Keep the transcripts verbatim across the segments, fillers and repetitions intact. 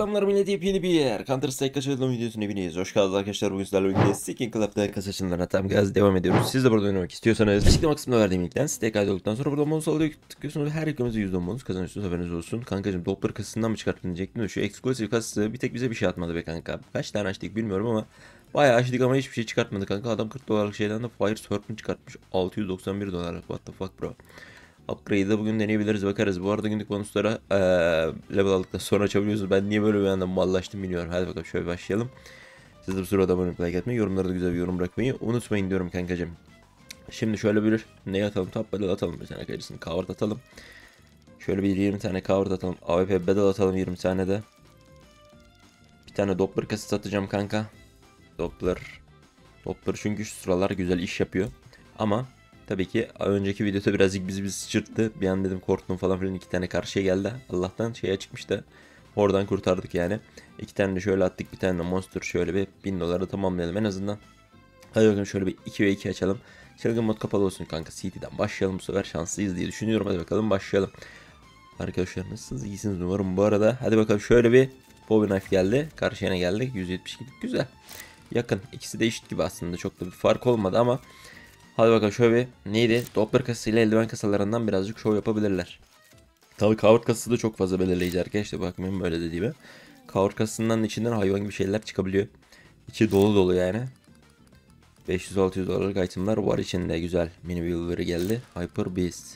Selamlar millet, yepyeni bir yer. Counter Strike kaçırılan videosuna hepiniz hoş geldiniz arkadaşlar. Bugün sizlerle birlikte Sticking Club'da kasa açılımlarına tam gaz devam ediyoruz. Siz de burada oynamak istiyorsanız açıklama kısmına verdiğim linkten siteye kaydolduktan sonra burada bonus alıyor tıklıyorsunuz ve her yüklemenize yüzde on bonus kazanıyorsunuz, haberiniz olsun. Kankacım Doppler kasasından mı çıkarttın diyecektim de şu eksklusif kasası bir tek bize bir şey atmadı be kanka. Kaç tane açtık bilmiyorum ama bayağı açtık ama hiçbir şey çıkartmadı kanka. Adam kırk dolarlık şeyden de Fire Serpent çıkartmış, altı yüz doksan bir dolarlık, what the fuck bro. Upgrade'i de bugün deneyebiliriz, bakarız. Bu arada günlük bonuslara ee, level aldıktan sonra açabiliyorsunuz. Ben niye böyle bir anda mallaştım bilmiyorum. Hadi bakalım şöyle başlayalım. Siz de bu sırada abone like etmeyi, yorumlarda da güzel bir yorum bırakmayı unutmayın diyorum kankacım. Şimdi şöyle bir ne atalım? Top battle atalım bir tane, kaçısını cover atalım. Şöyle bir yirmi tane cover atalım. A W P battle atalım yirmi tane de. Bir tane Doppler kasası satacağım kanka. Doppler. Doppler çünkü şu sıralar güzel iş yapıyor. Ama tabii ki önceki videoda birazcık bizi bizi sıçırttı. Bir an dedim korktum falan filan, iki tane karşıya geldi. Allah'tan şeye çıkmıştı. Oradan kurtardık yani. İki tane de şöyle attık, bir tane de monster, şöyle bir bin doları tamamlayalım en azından. Hadi bakalım şöyle bir iki ve iki açalım. Çılgın mod kapalı olsun kanka. C T'den başlayalım, bu sefer şanslıyız diye düşünüyorum. Hadi bakalım başlayalım. Arkadaşlar nasılsınız? İyisiniz umarım bu arada. Hadi bakalım şöyle bir Bobby Knife geldi. Karşıya geldik. yüz yetmiş iki güzel. Yakın. İkisi de eşit gibi aslında. Çok da bir fark olmadı ama hadi bakalım şöyle bir neydi? Doppler kasasıyla eldiven kasalarından birazcık show yapabilirler. Tabii kavurt kasası da çok fazla belirleyici arkadaşlar. Bakmayın böyle dediğime. Kavurt kasasından içinden hayvan gibi şeyler çıkabiliyor. İçi dolu dolu yani. beş yüz altı yüz dolarlık itemler var içinde. Güzel. Mini Wilber'i geldi. Hyper Beast.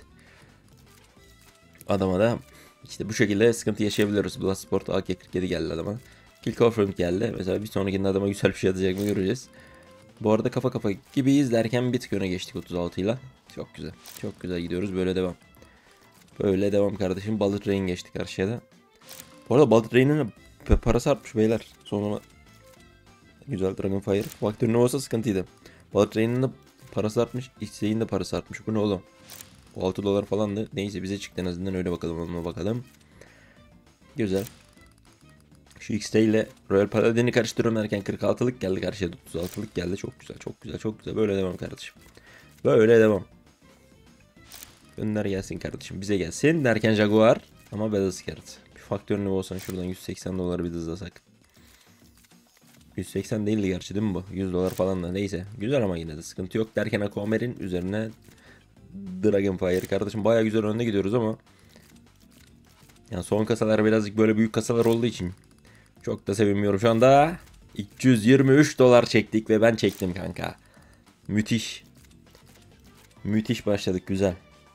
Adama da işte bu şekilde sıkıntı yaşayabiliyoruz. Bloodsport A K kırk yedi geldi adama. Kill Confirmed geldi. Mesela bir sonrakinde adama güzel bir şey atacak mı göreceğiz. Bu arada kafa kafa gibi izlerken bir tık öne geçtik otuz altı ile. Çok güzel. Çok güzel gidiyoruz. Böyle devam. Böyle devam kardeşim. Bullet Rain geçti karşıya da. Bu arada Bullet Rain'in parası artmış beyler. Sonra güzel Dragonfire. Faktörün olsa sıkıntıydı. Bullet Rain'in de parası artmış. X'in de parası artmış. Bu ne oğlum? Bu altı dolar falandı. Neyse bize çıktı en azından, öyle bakalım ona bakalım. Güzel. Şu X-T ile Royal Paladin'i karıştırıyorum derken kırk altılık geldi karşıya, otuz altılık geldi. Çok güzel, çok güzel, çok güzel. Böyle devam kardeşim. Böyle devam. Gönder gelsin kardeşim, bize gelsin derken Jaguar ama Battle Scared. Bir faktörünü olsan şuradan yüz seksen doları bir hızlasak. yüz seksen değildi gerçi değil mi bu? yüz dolar falan da, neyse. Güzel ama yine de sıkıntı yok derken Aquamarine üzerine Dragonfire kardeşim, baya güzel önde gidiyoruz ama yani son kasalar birazcık böyle büyük kasalar olduğu için çok da sevinmiyorum şu anda. iki yüz yirmi üç dolar çektik ve ben çektim kanka. Müthiş. Müthiş başladık, güzel.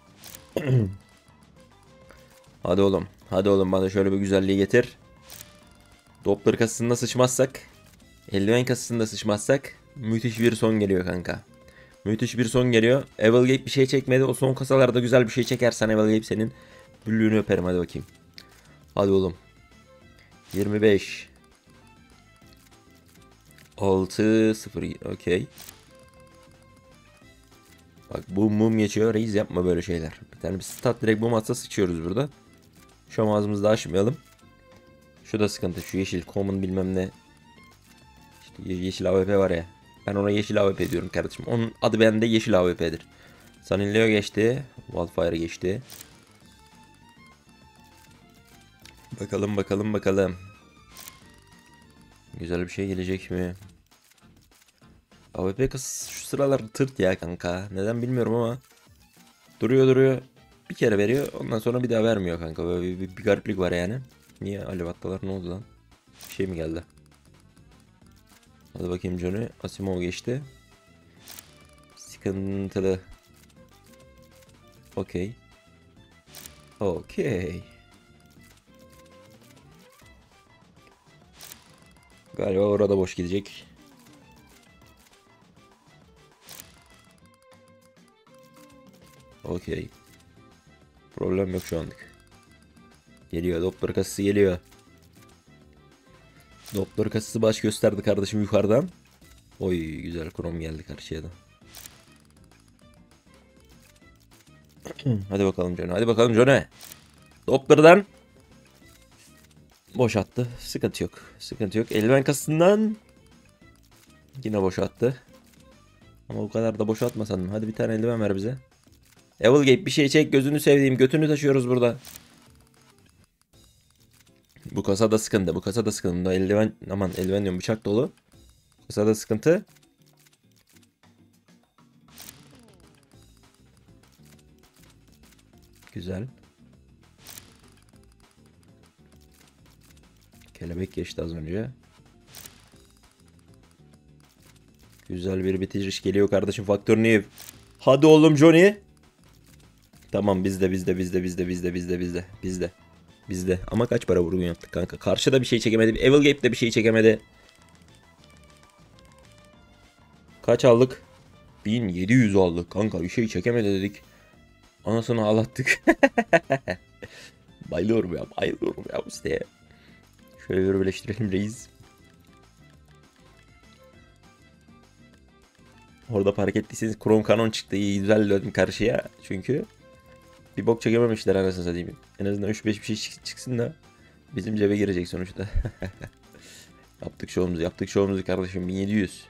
Hadi oğlum. Hadi oğlum, bana şöyle bir güzelliği getir. Doppler kasasında sıçmazsak, eldiven kasasında sıçmazsak müthiş bir son geliyor kanka. Müthiş bir son geliyor. Evilgate bir şey çekmedi. O son kasalarda güzel bir şey çekersen Evilgate senin büllüğünü öperim, hadi bakayım. Hadi oğlum. yirmi beş. altı sıfır. Okey. Bak boom boom geçiyor. Reis yapma böyle şeyler. Bir tane bir stat direkt boom atsa sıçıyoruz burada. Şu an ağzımızı da açmayalım. Şu da sıkıntı. Şu yeşil common bilmem ne. İşte yeşil A W P var ya. Ben ona yeşil A W P diyorum kardeşim. Onun adı bende yeşil A W P'dir. Sunny Leo geçti. Wildfire geçti. Bakalım bakalım bakalım. Güzel bir şey gelecek mi? A W P kasası şu sıralar tırt ya kanka. Neden bilmiyorum ama. Duruyor duruyor. Bir kere veriyor. Ondan sonra bir daha vermiyor kanka. Böyle bir, bir, bir gariplik var yani. Niye alevattalar, ne oldu lan? Bir şey mi geldi? Hadi bakayım Johnny. Asimov geçti. Sıkıntılı. Okey. Okey. Galiba orada boş gidecek. Okey. Problem yok şu anlık. Geliyor. Doppler kasası geliyor. Doppler kasası baş gösterdi kardeşim yukarıdan. Oy güzel krom geldi karşıya da. Hadi bakalım Johnny. Hadi bakalım Johnny. Doppler'dan boş attı. Sıkıntı yok. Sıkıntı yok. Eldiven kasasından yine boş attı. Ama bu kadar da boş atmasan. Hadi bir tane eldiven ver bize. Evilgate bir şey çek, gözünü sevdiğim. Götünü taşıyoruz burada. Bu kasada sıkıntı. Bu kasada sıkıntı. Eldiven, aman eldiven diyorum, bıçak dolu. Kasada sıkıntı. Güzel. Kelebek geçti az önce. Güzel bir bitiriş geliyor kardeşim. Faktör New. Hadi oğlum Johnny. Tamam bizde bizde bizde bizde bizde bizde bizde bizde. Bizde. Ama kaç para vurgun yaptık kanka. Karşıda bir şey çekemedi. Evil Gate'de bir şey çekemedi. Kaç aldık? bin yedi yüz aldık kanka. Bir şey çekemedi dedik. Anasını ağlattık. Bayılıyorum ya. Bayılıyorum ya bu siteye. Şöyle bir birleştirelim reis. Orada fark ettiyseniz Chrome Canon çıktı. İyi güzel döndüm karşıya. Çünkü bir bok çekememişler anasını satayım. En azından üç beş bir şey çıksın da bizim cebe girecek sonuçta. Yaptık şovumuzu, yaptık şovumuzu kardeşim. bin yedi yüz.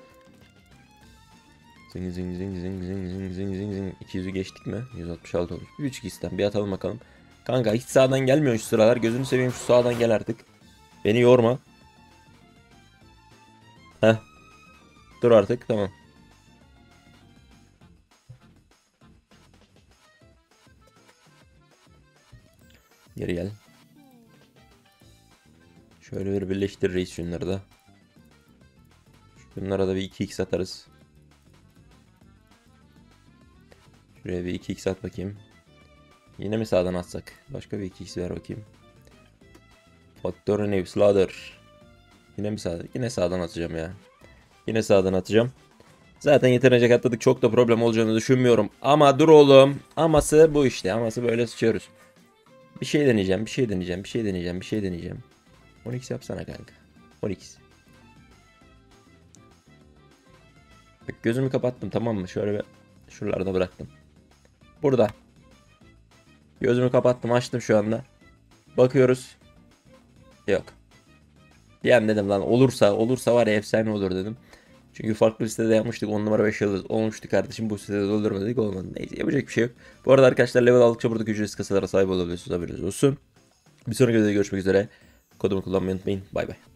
Zing zing zing zing zing zing zing zing zing. iki yüzü geçtik mi? yüz altmış altı olmuş. Bir üç ikisinden bir atalım bakalım. Kanka hiç sağdan gelmiyor şu sıralar. Gözünü seveyim, şu sağdan gel artık. Beni yorma. Heh. Dur artık, tamam. Geri gel. Şöyle bir birleştir reis şunları da. Şunlara da bir iki x atarız. Şuraya bir iki x at bakayım. Yine mi sağdan atsak? Başka bir iki x ver bakayım. Faktör New Slaughter. Yine mi sağdan? Yine sağdan atacağım ya. Yine sağdan atacağım. Zaten yeterince atladık. Çok da problem olacağını düşünmüyorum. Ama dur oğlum. Aması bu işte. Aması böyle sıçıyoruz. Bir şey deneyeceğim. Bir şey deneyeceğim. Bir şey deneyeceğim. Bir şey deneyeceğim. on x yapsana kanka. on x. Bak gözümü kapattım, tamam mı? Şöyle bir şuralarda bıraktım. Burada. Gözümü kapattım, açtım şu anda. Bakıyoruz. Yok. Bir an dedim lan olursa olursa var ya efsane olur dedim. Çünkü farklı bir sitede yapmıştık, on numara beş yıldız olmuştu kardeşim, bu sitede doldurmadık, olmadı. Neyse, yapacak bir şey yok. Bu arada arkadaşlar level aldıkça burada ücretsiz kasalara sahip olabiliyorsunuz, haberiniz olsun. Bir sonraki videoda görüşmek üzere. Kodumu kullanmayı unutmayın. Bay bay.